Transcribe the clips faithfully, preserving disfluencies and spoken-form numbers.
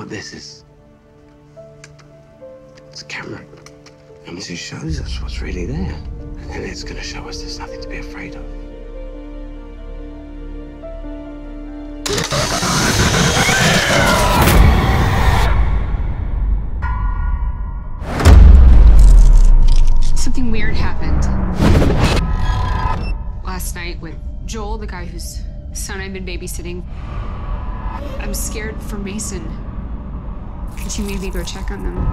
what this is? It's a camera. And it shows us what's really there. And then it's going to show us there's nothing to be afraid of. Something weird happened last night with Joel, the guy whose son I've been babysitting. I'm scared for Mason. Could you maybe go check on them?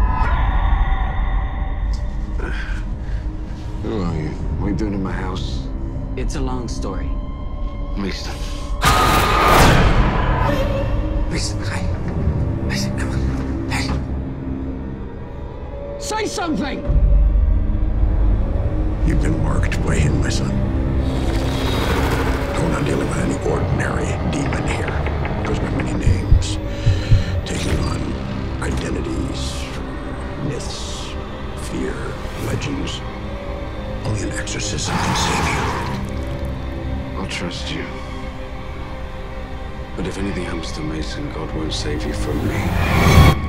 Who are you? What are you doing in my house? It's a long story. Mason. Mason, hi. Mason, come on. Hey. Say something! You've been marked by him, my son. We're not dealing with any ordinary demon here. Goes by many names, taking on identities, myths, fear, legends. Only an exorcism can save you. I'll trust you. But if anything happens to Mason, God won't save you from me.